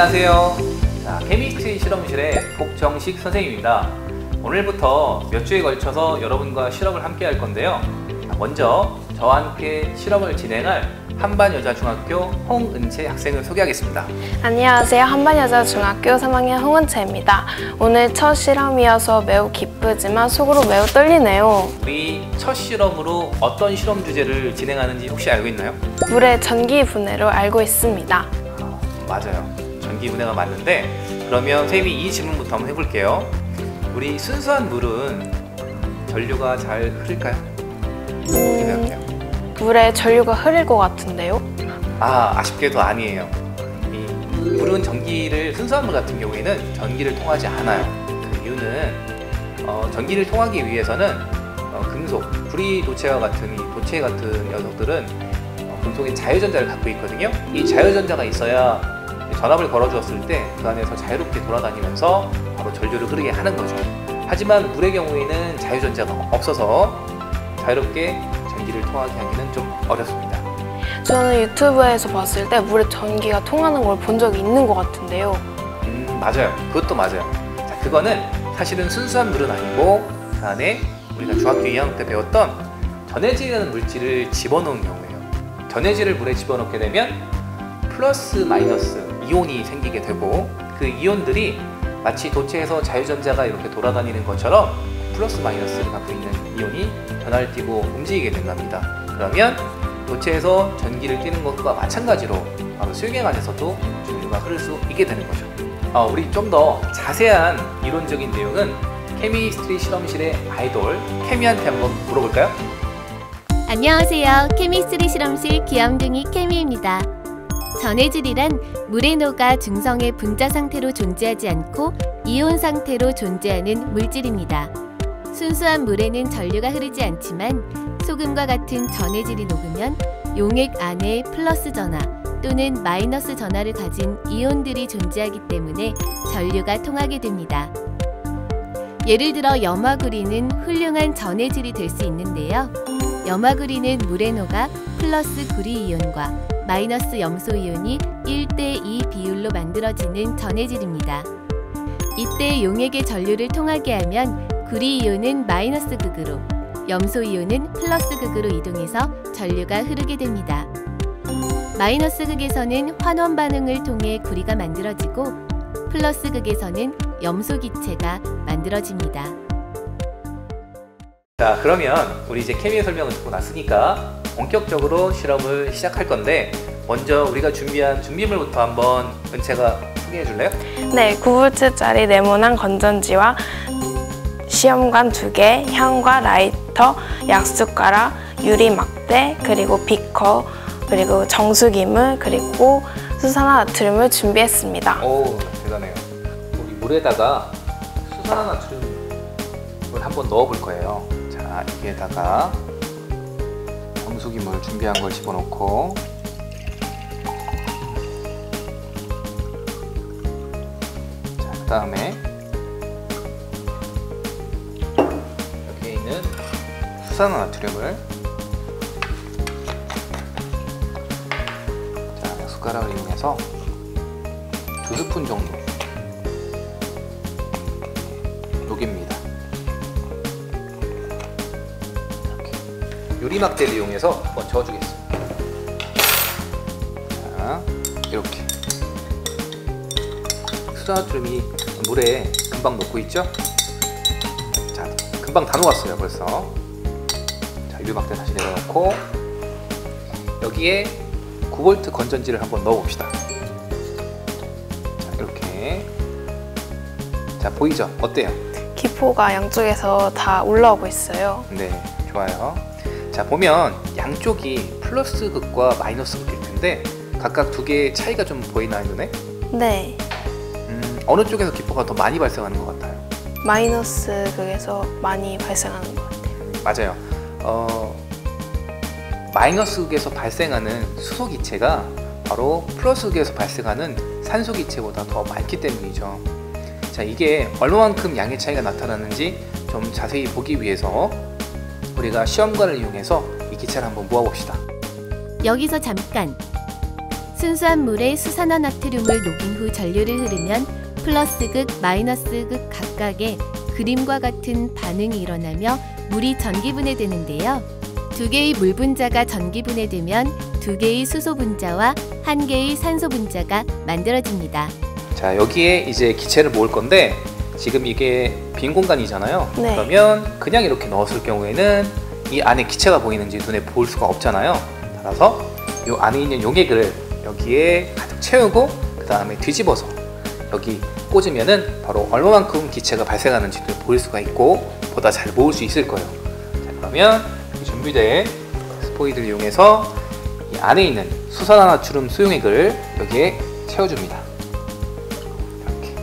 안녕하세요. 자, 케미스트리 실험실의 복정식 선생님입니다. 오늘부터 몇 주에 걸쳐서 여러분과 실험을 함께 할 건데요. 먼저 저와 함께 실험을 진행할 한반여자중학교 홍은채 학생을 소개하겠습니다. 안녕하세요. 한반여자중학교 3학년 홍은채입니다. 오늘 첫 실험이어서 매우 기쁘지만 속으로 매우 떨리네요. 우리 첫 실험으로 어떤 실험 주제를 진행하는지 혹시 알고 있나요? 물의 전기 분해로 알고 있습니다. 맞아요. 전기 분해가 맞는데, 그러면 선생님이 이 질문부터 한번 해볼게요. 우리 순수한 물은 전류가 잘 흐를까요? 어떻게 생각해요? 물에 전류가 흐를 것 같은데요? 아쉽게도 아니에요. 이 물은 순수한 물 같은 경우에는 전기를 통하지 않아요. 그 이유는 전기를 통하기 위해서는 금속, 구리 도체와 같은 이 도체 같은 녀석들은 금속의 자유전자를 갖고 있거든요. 이 자유전자가 있어야 전압을 걸어주었을 때 그 안에서 자유롭게 돌아다니면서 바로 전류를 흐르게 하는 거죠. 하지만 물의 경우에는 자유전자가 없어서 자유롭게 전기를 통하게 하기는 좀 어렵습니다. 저는 유튜브에서 봤을 때 물에 전기가 통하는 걸 본 적이 있는 것 같은데요. 맞아요. 그것도 맞아요. 자, 그거는 사실은 순수한 물은 아니고 그 안에 우리가 중학교 2학년 때 배웠던 전해질이라는 물질을 집어넣은 경우예요. 전해질을 물에 집어넣게 되면 플러스 마이너스 이온이 생기게 되고, 그 이온들이 마치 도체에서 자유전자가 이렇게 돌아다니는 것처럼 플러스 마이너스를 갖고 있는 이온이 변화를 띠고 움직이게 된답니다. 그러면 도체에서 전기를 띠는 것과 마찬가지로 바로 수용액 안에서도 전류가 흐를 수 있게 되는 거죠. 우리 좀 더 자세한 이론적인 내용은 케미스트리 실험실의 아이돌 케미한테 한번 물어볼까요? 안녕하세요. 케미스트리 실험실 귀염둥이 케미입니다. 전해질이란 물에 녹아 중성의 분자 상태로 존재하지 않고 이온 상태로 존재하는 물질입니다. 순수한 물에는 전류가 흐르지 않지만 소금과 같은 전해질이 녹으면 용액 안에 플러스 전하 또는 마이너스 전하를 가진 이온들이 존재하기 때문에 전류가 통하게 됩니다. 예를 들어 염화구리는 훌륭한 전해질이 될 수 있는데요. 염화구리는 물에 녹아 플러스 구리 이온과 마이너스 염소 이온이 1:2 비율로 만들어지는 전해질입니다. 이때 용액의 전류를 통하게 하면 구리 이온은 마이너스 극으로, 염소 이온은 플러스 극으로 이동해서 전류가 흐르게 됩니다. 마이너스 극에서는 환원 반응을 통해 구리가 만들어지고, 플러스 극에서는 염소 기체가 만들어집니다. 자, 그러면 우리 이제 케미의 설명을 듣고 났으니까 본격적으로 실험을 시작할 건데, 먼저 우리가 준비한 준비물부터 한번 은채가 소개해 줄래요? 네, 9V짜리 네모난 건전지와 시험관 2개, 향과 라이터, 약숟가락, 유리막대, 그리고 비커, 그리고 정수기물, 그리고 수산화나트륨을 준비했습니다. 오, 대단해요. 우리 물에다가 수산화나트륨을 한번 넣어 볼 거예요. 자, 여기에다가 정수기물 준비한 걸 집어넣고, 자, 그 다음에 여기에 있는 수산화나트륨을 자, 숟가락을 이용해서 2스푼 정도 녹입니다. 유리막대를 이용해서 한번 저어주겠습니다. 자, 이렇게 수산화나트륨이 물에 금방 녹고 있죠? 자, 금방 다 녹았어요 벌써. 자, 유리막대 다시 내려놓고 여기에 9V 건전지를 한번 넣어봅시다. 자, 이렇게. 자, 보이죠? 어때요? 기포가 양쪽에서 다 올라오고 있어요. 네, 좋아요. 자, 보면 양쪽이 플러스 극과 마이너스 극일 텐데 각각 2개의 차이가 좀 보이나요, 눈에? 네, 어느 쪽에서 기포가 더 많이 발생하는 것 같아요? 마이너스 극에서 많이 발생하는 것 같아요. 맞아요. 마이너스 극에서 발생하는 수소 기체가 바로 플러스 극에서 발생하는 산소 기체보다 더 많기 때문이죠. 자, 이게 얼마만큼 양의 차이가 나타나는지 좀 자세히 보기 위해서 우리가 시험관을 이용해서 이 기체를 한번 모아봅시다. 여기서 잠깐! 순수한 물에 수산화나트륨을 녹인 후 전류를 흐르면 플러스극, 마이너스극 각각의 그림과 같은 반응이 일어나며 물이 전기분해되는데요. 2개의 물 분자가 전기분해되면 2개의 수소 분자와 1개의 산소 분자가 만들어집니다. 자, 여기에 이제 기체를 모을 건데 지금 이게 빈 공간이잖아요. 네. 그러면 그냥 이렇게 넣었을 경우에는 이 안에 기체가 보이는지 눈에 볼 수가 없잖아요. 따라서 이 안에 있는 용액을 여기에 가득 채우고 그 다음에 뒤집어서 여기 꽂으면은 바로 얼마만큼 기체가 발생하는지도 보일 수가 있고 보다 잘 모을 수 있을 거예요. 자, 그러면 준비된 스포이드를 이용해서 이 안에 있는 수산화나트륨 수용액을 여기에 채워줍니다. 이렇게.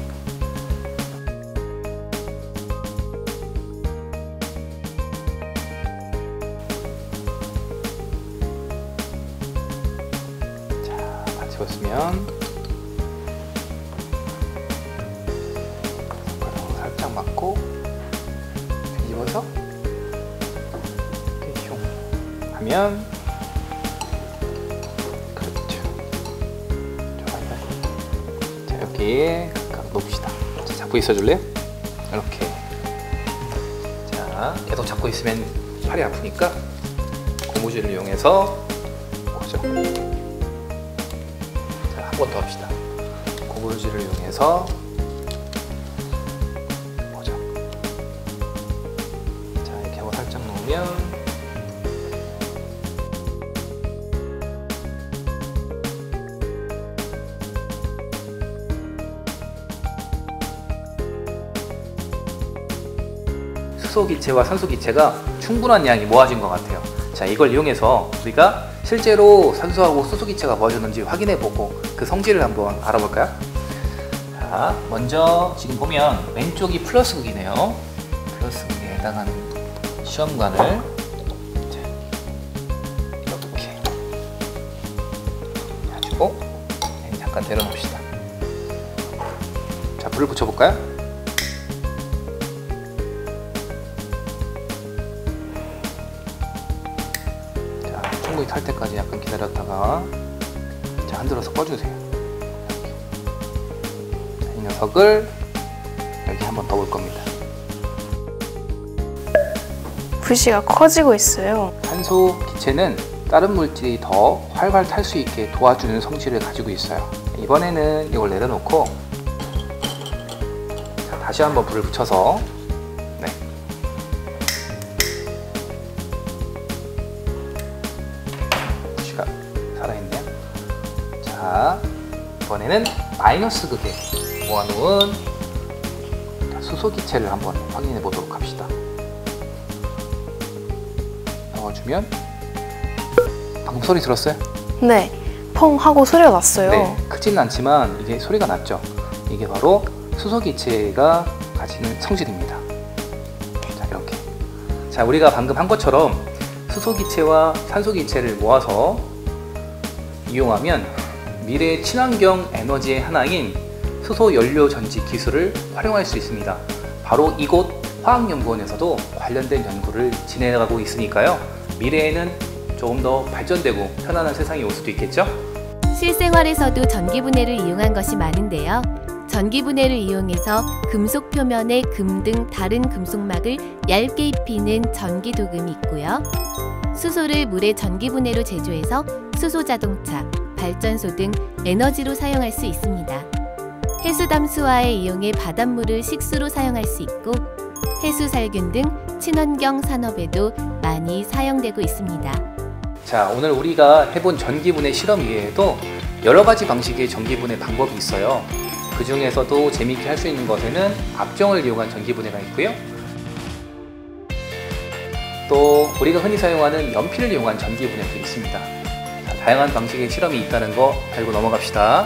자, 다 채웠으면 손가락으로 살짝 맞고 뒤집어서 이렇게 슝 하면 그렇죠. 좋아요. 자, 여기에 각각 놓읍시다. 자, 잡고 있어줄래요? 이렇게. 자, 계속 잡고 있으면 팔이 아프니까 고무줄을 이용해서 고정. 자, 한 번 더 합시다. 고무줄을 이용해서 고정. 자, 이렇게 한번 살짝 놓으면 수소 기체와 산소 기체가 충분한 양이 모아진 것 같아요. 자, 이걸 이용해서 우리가 실제로 산소하고 수소 기체가 모아졌는지 확인해 보고 그 성질을 한번 알아볼까요? 자, 먼저 지금 보면 왼쪽이 플러스극이네요. 플러스극에 해당하는 시험관을 자, 이렇게 가지고 잠깐 내려놓읍시다. 자, 불을 붙여볼까요? 충분히 탈 때까지 약간 기다렸다가 자, 흔들어서 꺼주세요. 자, 이 녀석을 여기 한번 넣어볼 겁니다. 불씨가 커지고 있어요. 산소 기체는 다른 물질이 더 활활 탈 수 있게 도와주는 성질을 가지고 있어요. 이번에는 이걸 내려놓고 자, 다시 한번 불을 붙여서 네. 살아있네요. 자, 이번에는 마이너스 극에 모아놓은 수소 기체를 한번 확인해 보도록 합시다. 넣어주면 방금 소리 들었어요? 네, 펑 하고 소리가 났어요. 네, 크진 않지만 이게 소리가 났죠. 이게 바로 수소 기체가 가지는 성질입니다. 자, 이렇게. 자, 우리가 방금 한 것처럼 수소 기체와 산소 기체를 모아서 이용하면 미래의 친환경 에너지의 하나인 수소 연료 전지 기술을 활용할 수 있습니다. 바로 이곳 화학연구원에서도 관련된 연구를 진행하고 있으니까요. 미래에는 조금 더 발전되고 편안한 세상이 올 수도 있겠죠? 실생활에서도 전기분해를 이용한 것이 많은데요. 전기분해를 이용해서 금속 표면에 금 등 다른 금속막을 얇게 입히는 전기도금이 있고요. 수소를 물의 전기분해로 제조해서 수소자동차, 발전소 등 에너지로 사용할 수 있습니다. 해수담수화에 이용해 바닷물을 식수로 사용할 수 있고 해수살균 등 친환경 산업에도 많이 사용되고 있습니다. 자, 오늘 우리가 해본 전기분해 실험 이외에도 여러 가지 방식의 전기분해 방법이 있어요. 그 중에서도 재미있게 할 수 있는 것에는 압정을 이용한 전기분해가 있고요. 또 우리가 흔히 사용하는 연필을 이용한 전기분해도 있습니다. 자, 다양한 방식의 실험이 있다는 거 알고 넘어갑시다.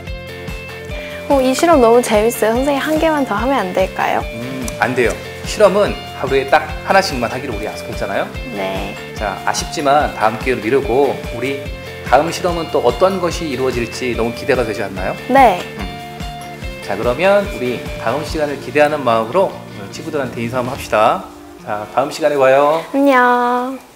이 실험 너무 재밌어요. 선생님 한 개만 더 하면 안 될까요? 안 돼요. 실험은 하루에 딱 하나씩만 하기로 우리 약속했잖아요. 네. 자, 아쉽지만 다음 기회로 미루고 우리 다음 실험은 또 어떤 것이 이루어질지 너무 기대가 되지 않나요? 네. 자, 그러면 우리 다음 시간을 기대하는 마음으로 친구들한테 인사 한번 합시다. 자, 다음 시간에 봐요. 안녕.